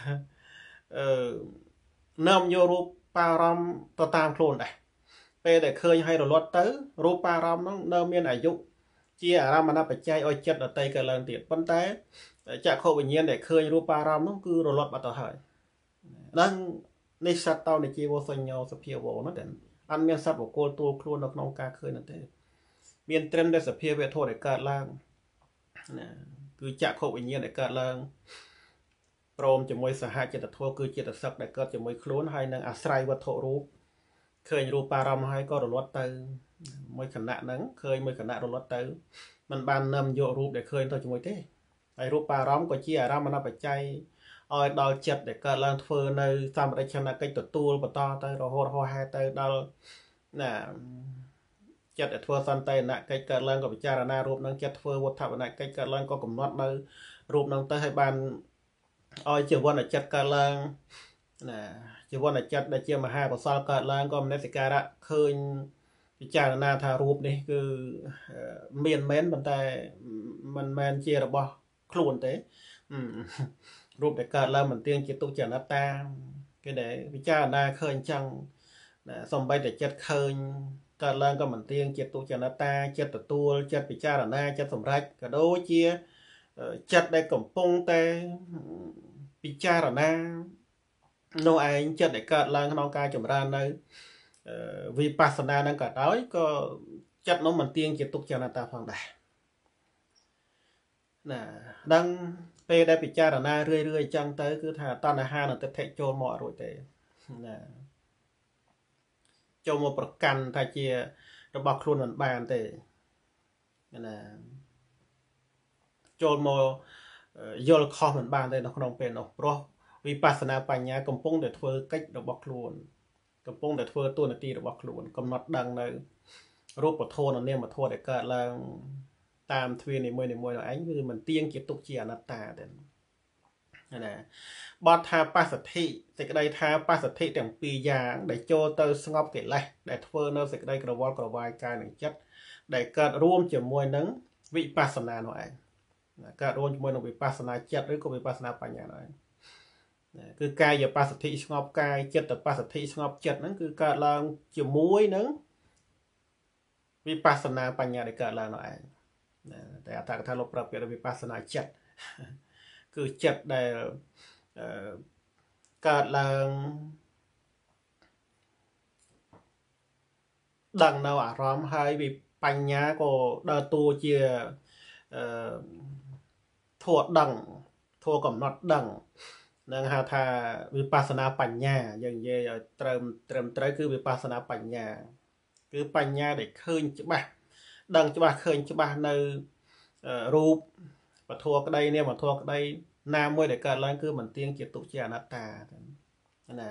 S1: នាំយករូបអារម្មណ៍ទៅតាមខ្លួនដែរពេលដែលឃើញហើយរលត់ទៅរូបអារម្មណ៍ហ្នឹងនៅមានអាយុជាអារម្មណ៍បច្ច័យឲ្យចិត្តដតីកើតឡើងទៀតប៉ុន្តែចក្ខុវិញ្ញាណដែលឃើញរូបអារម្មណ៍នោះគឺរលត់បាត់ទៅហើយហ្នឹងនេះសត្វតោនិជីវសញ្ញោសភាវោហ្នឹងតែអត់មានសត្វបុគ្គលទួលខ្លួននៅក្នុងការឃើញនោះទេមានត្រឹមតែសភាវធម៌ដែលកើតឡើងណាគឺចក្ខុវិញ្ញាណដែលកើតឡើងព្រមជាមួយសហចិត្តធម៌គឺចិត្តសឹកដែលកើតជាមួយខ្លួនហើយនឹងអាស្រ័យវត្ថុរូបឃើញរូបអារម្មណ៍ហើយក៏រលត់ទៅមួយខណៈហ្នឹងឃើញមួយខណៈរលត់ទៅมันបាននាំយករូបដែលឃើញទៅជាមួយទេហើយរូបអារម្មណ៍ក៏ជាអារម្មណ៍បច្ច័យឲ្យដល់ចិត្តដែលកើតឡើងធ្វើនៅសម្បរិច្ឆនកិច្ចទទួលបន្តទៅរហូតហោហែទៅដល់ណាចិត្តដែលធ្វើសន្តិអនកិច្ចកើតឡើងក៏ពិចារណារូបនឹងចិត្តធ្វើវត្ថវនកិច្ចកើតឡើងក៏កំណត់នៅរូបនឹងទៅឲ្យបានឲ្យជីវ័នចិត្តកើតឡើងណាជីវ័នចិត្តដែលជាមហាកុសលកើតឡើងក៏មនសិការៈឃើញពិចារណាថារូបនេះគឺមានមែនប៉ុន្តែមិនមែនជារបស់ខ្លួនទេរូបដែលកើតឡើងមិនទៀងជាទុកជាអនត្តាគេដែលពិចារណាឃើញអញ្ចឹងសំបីតែចិត្តឃើញកើតឡើងក៏មិនទៀងជាទុកជាអនត្តាចិត្តទទួលចិត្តពិចារណាចិត្តសម្រេចក៏ដូចជាចិត្តដែលកំពុងតែពិចារណានោះឯងចិត្តដែលកើតឡើងក្នុងការចម្រើននៅវិបស្សនានឹងក៏ដោយក៏ចិត្តនោះមិនទៀងជាទុកជាអនត្តាផងដែរណាដឹងពេលដែលពិចារណារឿយអញ្ចឹងទៅគឺថាតណ្ហានិងទិដ្ឋិចូលមកអត់រួចទេណាចូលមកប្រកាន់ថាជារបស់ខ្លួនមិនបានទេណាចូលមកយល់ខុសមិនបានទេនៅក្នុងពេលនោះព្រោះวิปัสสนาปัญญาកំពុងតែធ្វើកិច្ចរបស់ខ្លួនកំពុងតែធ្វើតួនាទីរបស់ខ្លួនកំណត់ដឹងនៅរូបធម៌និងនាមធម៌ដែលកើតឡើងតាមទ្វារនីមួយៗនោះឯងគឺមិនទៀងជាទុកជាអនត្តាទេណាបទថាបស្សទ្ធិសេចក្តីថាបស្សទ្ធិទាំងពីរយ៉ាងដែលចូលទៅស្ងប់កិលេសដែលធ្វើនៅសេចក្តីក្រវល់ក្រវាយកាយនិងចិត្តដែលកើតរួមជាមួយនឹងវិបស្សនានោះឯងកើតរួមជាមួយនឹងវិបស្សនាចិត្តឬក៏វិបស្សនាបញ្ញានោះឯងគឺកាយបស្សទ្ធិស្ងប់កាយចិត្តបស្សទ្ធិស្ងប់ចិត្តហ្នឹងគឺកើតឡើងជាមួយនឹងវិបស្សនាបញ្ញាដែលកើតឡើងនោះឯងតែអត្ថកថាលោកប្រាប់ពាក្យវិបស្សនាចិត្តគឺចិត្តដែលកើតឡើងដឹងនៅអារម្មណ៍ហើយវិបញ្ញាក៏ដើរតួជាធัวដឹងធัวកំណត់ដឹងនឹងហៅថាវិបស្សនាបញ្ញាយើងនិយាយឲ្យត្រឹមត្រូវគឺវិបស្សនាបញ្ញាគឺបញ្ញាដែលឃើញច្បាស់ដឹងច្បាស់ឃើញច្បាស់នៅរូបវត្ថុក្តីនាមវត្ថុក្តីណាមួយដែលកើតឡើងគឺមិនទៀងជាទុកជាអនត្តាណា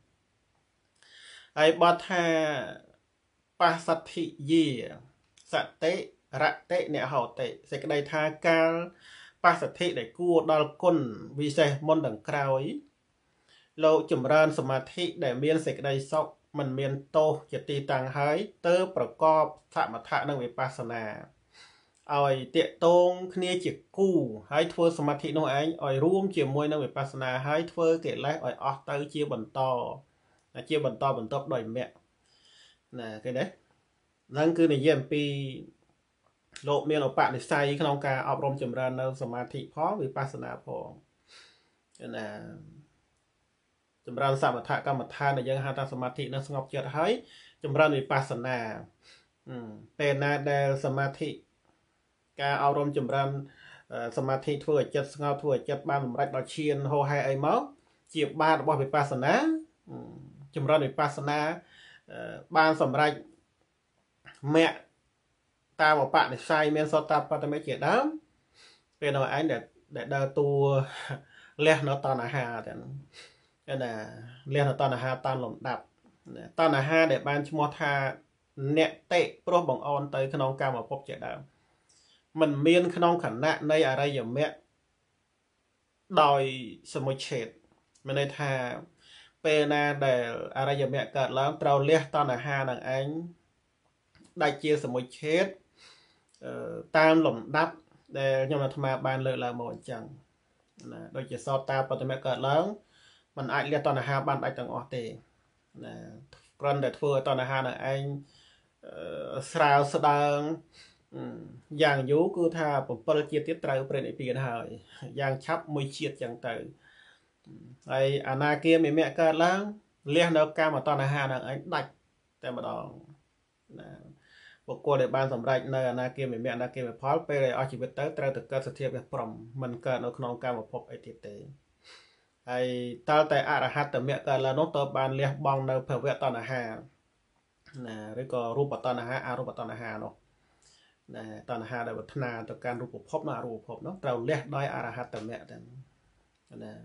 S1: ហើយបទថាបស្សទ្ធិយាសតិរតិអ្នកហោតិសេចក្តីថាកាលបស្សទ្ធិដែលគួរដល់គុណវិសេសមុនដល់ក្រោយលោកចម្រើនសមាធិដែលមានសេចក្តីសុខមិនមានទោសជាទីតាំងហើយទៅប្រកបសមថៈនិងវិបស្សនាឲ្យតាកតងគ្នាជាគូហើយធ្វើសមាធិនោះឯងឲ្យរួមជាមួយនឹងវិបស្សនាហើយធ្វើកិលេសឲ្យអស់ទៅជាបន្តបន្ទាប់ដោយមគ្គណាគេដែរហ្នឹងគឺនិយាយអំពីលោកមានឧបនិស្ស័យក្នុងការអប់រំចម្រើននៅសមាធិផងវិបស្សនាផងណាចម្រើនសមថកម្មដ្ឋានដែលយើងហៅថាសមាធិនឹងស្ងប់ចិត្តហើយចម្រើនវិបស្សនាពេលណាដែលសមាធិការអប់រំចម្រើនសមាធិធ្វើឲ្យចិត្តស្ងប់ធ្វើឲ្យចិត្តបានសម្រេចដល់ឈានហោហែអីមកជាបាតរបស់វិបស្សនាចម្រើនវិបស្សនាបានសម្រេចមគ្គតាមឧបនិស្ស័យមានសតបត្តមេជាដើមពេលនោះឯងដែលដើរតួលះនៅតណ្ហាទាំងណាលះនៅតណ្ហាតាមលំដាប់តណ្ហាដែលបានឈ្មោះថាអ្នកតិព្រោះបងអនទៅក្នុងកាមភពជាដើមมันមានក្នុងខណៈនៃអរិយមគ្គដោយសមុច្ឆេទមានន័យថាពេលណាដែលអរិយមគ្គកើតឡើងត្រូវលះតណ្ហានឹងឯងដាច់ជាសមុច្ឆេទតាមលំដាប់ដែលខ្ញុំអាត្មាបានលើកឡើងមកអញ្ចឹងណាដូចជាសោតាបត្តមគ្គកើតឡើងมันអាចលះតណ្ហាបានដាច់ទាំងអស់ទេណាគ្រាន់តែធ្វើឲ្យតណ្ហានឹងឯងស្រាលស្ដើងយ៉ាងយូរគឺថា7ជាតិទៀតត្រូវព្រះនិព្វានហើយយ៉ាងឆាប់មួយជាតិចឹងទៅហើយអនាគាមិមគ្គកើតឡើងលះនៅកាមតណ្ហានឹងឯងដាច់តែម្ដងណាបុគ្គលដែលបានសម្រេចនៅអនាគាមិមគ្គអនាគាមិផលពេលដែលអស់ជីវិតទៅត្រូវទៅកើតសទ្ធាវៈព្រំមិនកើតនៅក្នុងកាមភពអីទៀតទេហើយតើតែអរហត្តមគ្គកើតឡើងនោះទៅបានលះបង់នៅភវៈតណ្ហាណាឬក៏រូបតណ្ហាអរូបតណ្ហានោះណាតណ្ហាដែលវធនាទៅកាន់រូបភពនិងអរូបភពនោះត្រូវលះដោយអរហត្តមគ្គទាំងណា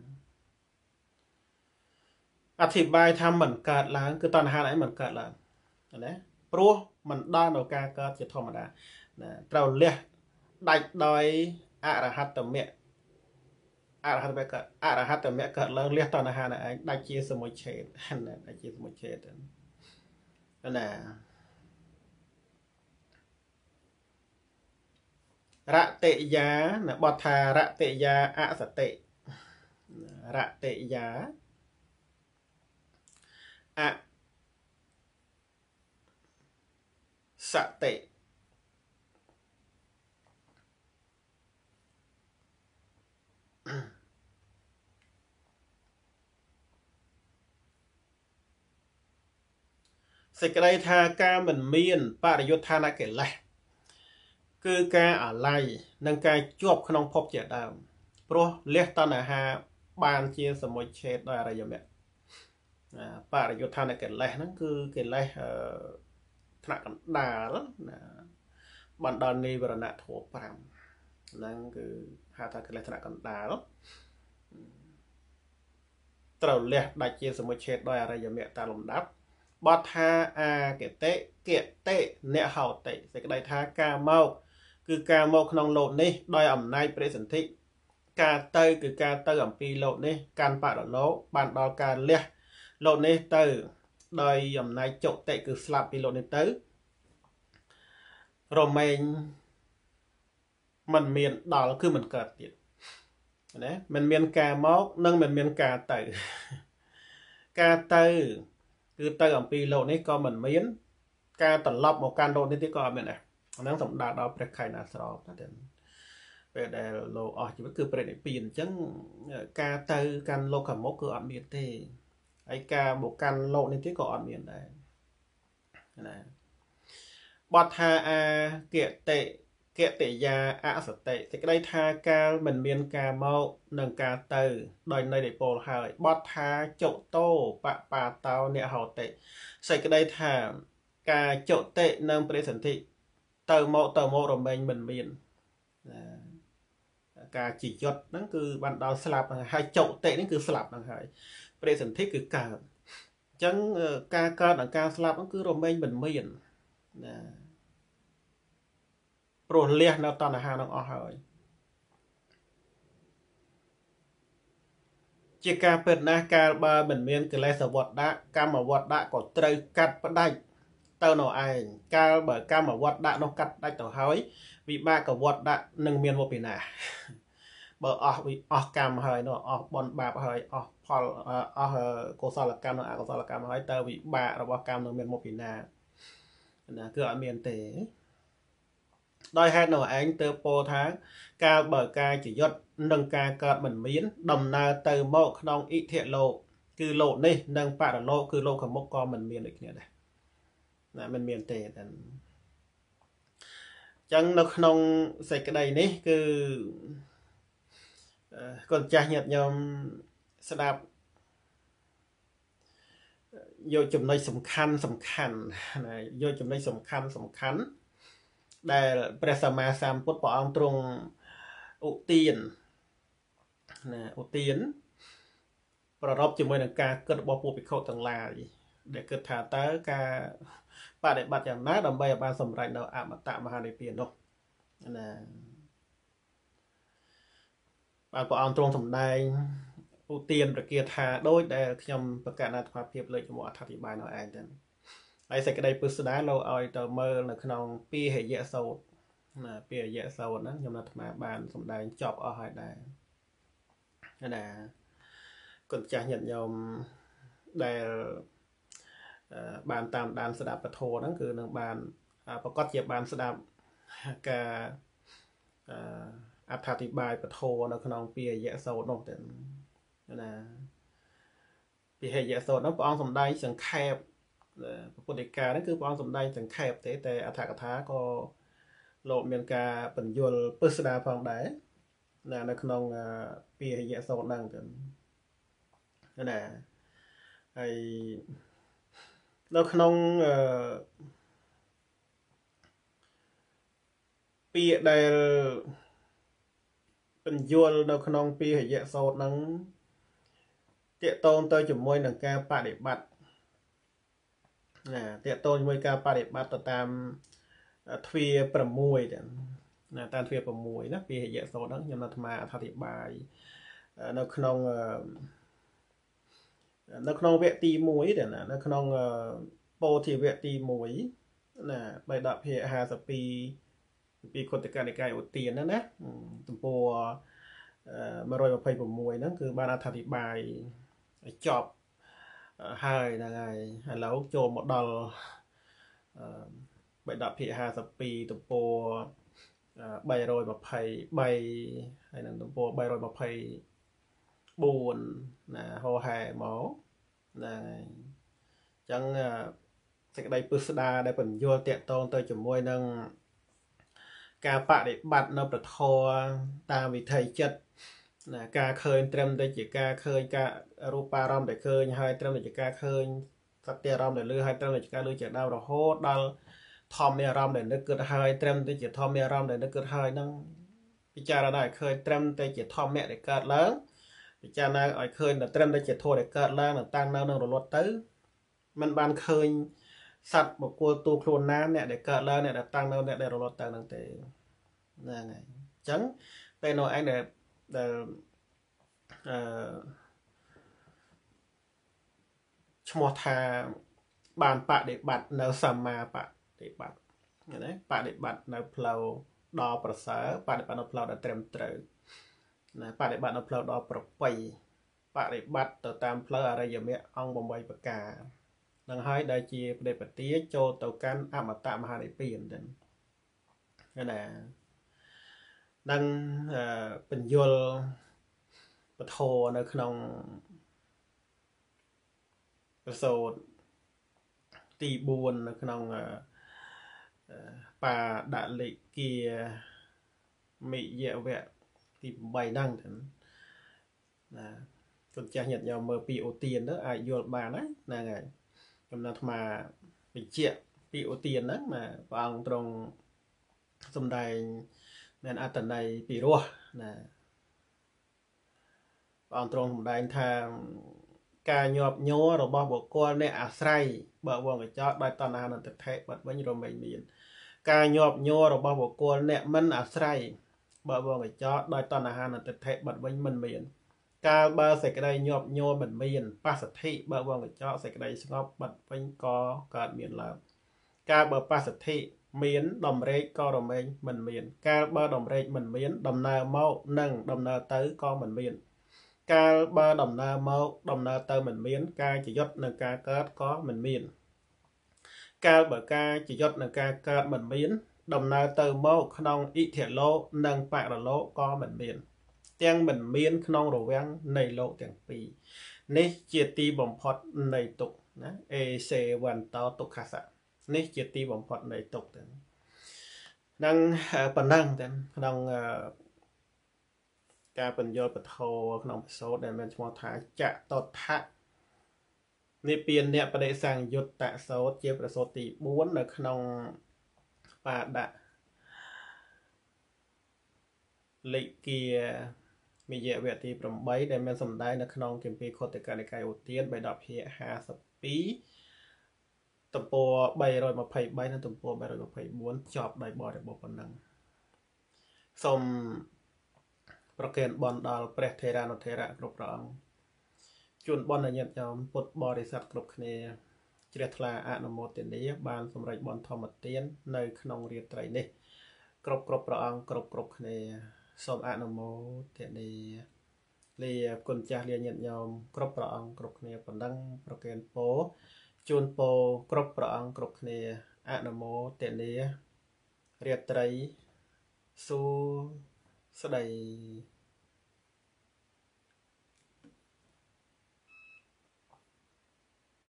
S1: អធិប្បាយថាមិនកើតឡើងគឺតណ្ហាឯងមិនកើតឡើងណាព្រោះมันដល់នៅការកើតជាធម្មតាណាត្រូវលះដាច់ដោយអរហត្តមគ្គអរហត្តមគ្គកើតឡើងលះតណ្ហាឯងដាច់ជាសមុច្ឆេទណាដាច់ជាសមុច្ឆេទណារតិយាណាបទថារតិយាអសតិរតិយាអសតិសេចក្តីថាការមិនមានបរិយុទ្ធានកិលេសគឺការអាល័យនិងការជាប់ក្នុងភពជាដើមព្រោះលះតណ្ហាបានជាសមុច្ឆេទដោយអរិយមគ្គបរិយុទ្ធានកិលេសហ្នឹងគឺកិលេសថ្នាក់កណ្ដាលណាបណ្ដាលនិវរណៈធម៌5ហ្នឹងគឺហៅថាកិលេសថ្នាក់កណ្ដាលត្រូវលះដាច់ជាសមុច្ឆេទដោយអរិយមគ្គតាមលំដាប់បទថាអាកតេកតេអ្នកហោតិសេចក្តីថាការមកគឺការមកក្នុងលោកនេះដោយអំណាចព្រះសន្ធិការទៅគឺការទៅអំពីលោកនេះកាន់បរលោកបានដល់ការលះលោកនេះទៅដោយអំណាចចុតិគឺស្លាប់ពីលោកនេះទៅរមែងมันមានដល់គឺมันកើតទៀតណាมันមានការមកនិងมันមានការទៅការទៅគឺទៅអំពីលោកនេះក៏មិនមានការត្រឡប់មកកាន់លោកនេះទៀតក៏អត់មានដែរអាហ្នឹងសំដៅដល់ព្រះខែណាស្រោបណាពេលដែលលោកអស់ជីវិតគឺព្រះនិព្វានអញ្ចឹងការទៅកាន់លោកខាងមុខគឺអត់មានទេហើយការមកកាន់លោកនេះទៀតក៏អត់មានដែរណាបទថាអាកតេកតយាអសតិសេចក្តីថាកាលមិនមានការមកនិងការទៅដោយនៃដីពលហើយបទថាចុតោបបាតោអ្នកហោតិសេចក្តីថាការចុតិនិងព្រះសន្ធិទៅមករមែងមិនមានការជីយុតហ្នឹងគឺបានដល់ស្លាប់ហើយចុតិនេះគឺស្លាប់ហ្នឹងហើយព្រះសន្ធិគឺកើតអញ្ចឹងការកើតនិងការស្លាប់ហ្នឹងគឺរមែងមិនមានណាព្រោះលះនៅតណ្ហានឹងអស់ហើយជាការពិតណាស់កាលបើមិនមានកិលេសវត្តៈកម្មវត្តៈក៏ត្រូវកាត់ផ្ដាច់ទៅនៅឯងកាលបើកម្មវត្តៈនោះកាត់ផ្ដាច់ទៅហើយវិបាកវត្តៈនឹងមានមកពីណាបើអស់កម្មហើយនោះអស់បុណ្យបាបហើយអស់ផលអស់កុសលកម្មនិងអកុសលកម្មហើយតើវិបាករបស់កម្មនឹងមានមកពីណាគឺអត់មានទេដោយហេតុនោះឯងទើបពោលថាកាលបើការជាយុទ្ធនិងការកើតមិនមានដំណើរទៅមកក្នុងអិធិលោកគឺលោកនេះនិងបរលោកគឺលោកខាងមុខក៏មិនមានដូចគ្នាដែរណាមិនមានទេតែអញ្ចឹងនៅក្នុងសេចក្តីនេះគឺកូនចាស់ញាតិញោមស្ដាប់យកចំណុចសំខាន់ណាយកចំណុចសំខាន់ដែលព្រះសម្មាសម្ពុទ្ធព្រះអង្គទ្រង់ឧទានណាឧទានប្ររពជាមួយនឹងការគិតរបស់ពួកភិក្ខុទាំងឡាយដែលគិតថាតើការបដិបត្តិយ៉ាងណាដើម្បីឲ្យបានសម្រេចនៅអមតៈមហានិព្វាននោះណាបាទព្រះអង្គទ្រង់សម្ដែងឧទានប្រគាថាដូចដែលខ្ញុំប្រកាសអាត្មាភាពលើកមកអធិប្បាយនៅឯងទៅហើយសេចក្តីពិស្ដារលោកឲ្យទៅមើលនៅក្នុងពាហយសោតណាពាហយសោតហ្នឹងខ្ញុំអាត្មាបានសម្ដែងចប់អស់ហើយដែរណាគុណចាស់ញាតិញោមដែលបានតាមដានស្ដាប់ពធហ្នឹងគឺនឹងបានប្រកាសជាបានស្ដាប់ការអត្ថាធិប្បាយពធនៅក្នុងពាហយសោតនោះទៅណាពាហយសោតនោះព្រះអង្គសម្ដែងសង្ខេបពុទ្ធិកាហ្នឹងគឺព្រះអង្គសម្ដែងសង្ខេបទេតែអត្ថកថាក៏លោកមានការបញ្យល់ពិស្ដារផងដែរណានៅក្នុងពាហយសោតហ្នឹងទៅណាហើយនៅក្នុងពាក្យដែលបញ្យល់នៅក្នុងពាហយសោតហ្នឹងតាក់ទងទៅជាមួយនឹងការបដិបត្តិណាតាក់ទងជាមួយការបដិបត្តិទៅតាមទ្វា6ទៅណាតាមទ្វា6ណាពាហយសោតហ្នឹងខ្ញុំអាត្មាអធិប្បាយនៅក្នុងវគ្គទី1ទៅណានៅក្នុងពោធិវគ្គទី1ណាបៃដកភាគ52ពីខុទ្ទកនិកាយឧទានណាទំព័រ126ហ្នឹងគឺបានអធិប្បាយចប់ហើយហ្នឹងហើយឥឡូវចូលមកដល់បៃដកភាគ52ទំព័រ323ហើយនឹងទំព័រ324ណាហោហែមកហ្នឹងហើយអញ្ចឹងសេចក្តីពិស្ដារដែលបញ្យល់តាក់ទងទៅជាមួយនឹងការបដិបត្តិនៅប្រធរតាមវិថីចិត្តណាការឃើញត្រឹមតែជាការឃើញការរូបារម្មណ៍ដែលឃើញហើយត្រឹមតែជាការឃើញសត្វអារម្មណ៍ដែលលើហើយត្រឹមតែជាការលើជាដើមរហូតដល់ធម្មអារម្មណ៍ដែលនឹកគិតហើយត្រឹមតែជាធម្មអារម្មណ៍ដែលនឹកគិតហើយហ្នឹងពិចារណាឲ្យឃើញត្រឹមតែជាធម្មៈដែលកើតឡើងពិចារណាឲ្យឃើញតែត្រឹមតែជាធម៌ដែលកើតឡើងនិងតាំងនៅនឹងរលត់ទៅมันបានឃើញសត្វបុគ្គលទូខ្លួនណាអ្នកដែលកើតឡើងអ្នកដែលតាំងនៅអ្នកដែលរលត់ទៅហ្នឹងទេហ្នឹងហើយអញ្ចឹងពេលនោះឯងដែលអឺឈ្មោះថាបានបដិបត្តិនៅសម្មាបដិបត្តិណាបដិបត្តិនៅផ្លូវដ៏ប្រសើរបដិបត្តិនៅផ្លូវដ៏ត្រឹមត្រូវណាបដិបត្តិនៅផ្លូវដ៏ប្រពៃបដិបត្តិទៅតាមផ្លូវអរិយមគ្គអង្គ8ប្រការនឹងហើយដែលជាបដិបទាចូលទៅកាន់អមតៈមហានិព្វានទៅណានឹងបញ្យលពធនៅក្នុងប្រសូតទី4នៅក្នុងបាដលិគាមិយវៈទី8ហ្នឹងណាគុណចាស់ញាតិញោមមើលពីអូទានទៅអាចយល់បានហ្នឹងហើយចំណុចអាត្មាបញ្ជាក់ពីអូទានហ្នឹងណាព្រះអង្គទ្រង់សំដែងមានអត្តន័យពីរោះណាព្រះអង្គទ្រង់សំដែងថាការញាប់ញ័ររបស់បុគ្គលអ្នកអាស្រ័យបើវងកញ្ចក់ដោយតណ្ហានិងទិដ្ឋិបាត់វិញរមែងមានការញាប់ញ័ររបស់បុគ្គលអ្នកមិនអាស្រ័យបើវងកញ្ចក់ដោយតណ្ហានិងទិដ្ឋិបាត់វិញមិនមានកាលបើសេចក្តីញាប់ញ័រមិនមានបស្សទ្ធិបើវងកញ្ចក់សេចក្តីស្ងប់បាត់វិញក៏កើតមានឡើងកាលបើបស្សទ្ធិមានដំរេកក៏រមែងមិនមានកាលបើដំរេកមិនមានដំណើរមកនិងដំណើរទៅក៏មិនមានកាលបើដំណើរមកដំណើរទៅមិនមានការជាយុទ្ធនឹងការកើតក៏មិនមានកាលបើការជាយុទ្ធនឹងការកើតមិនមានដំណើរទៅមកក្នុងអិធិលោកនិងបរលោកក៏មិនមានទាំងមិនមានក្នុងរវាំងនៃលោកទាំងពីរនេះជាទីបំផុតនៃទុក្ខណាអេសេវន្តោទុក្ខសៈនេះជាទីបំផុតនៃទុក្ខទាំងនឹងប៉ុណ្ណឹងទាំងក្នុងការបញ្យល់ពធក្នុងពិសូតដែលមានឈ្មោះថាចតថៈនិព្វានបដិសង្យុត្តសោតជាប្រសូតទី4នៅក្នុងបាដលិគាមិយវៈទី8ដែលមានសម្ដែងនៅក្នុងគម្ពីរខុទ្ទកនិកាយឧទានបេដកភាគ52ទំព័រ323និងទំព័រ324ចប់ដោយបរិបទប៉ុណ្ណឹងសូមប្រគេនបន់ដល់ព្រះថេរានុថេរៈគ្រប់ព្រះអង្គជូនបន់ញាតិញោមពុទ្ធបរិស័ទគ្រប់គ្នាជ្រះថ្លាអនុមោទនាបានសម្រេចបន់ធម្មទាននៅក្នុងរាត្រីនេះគ្រប់ព្រះអង្គគ្រប់គ្នាសូមអនុមោទនាលាគុណចាស់លាញាតិញោមគ្រប់ព្រះអង្គគ្រប់គ្នាបណ្ដឹងប្រគេនពរជូនពរគ្រប់ព្រះអង្គគ្រប់គ្នាអនុមោទនារាត្រីសួស្តី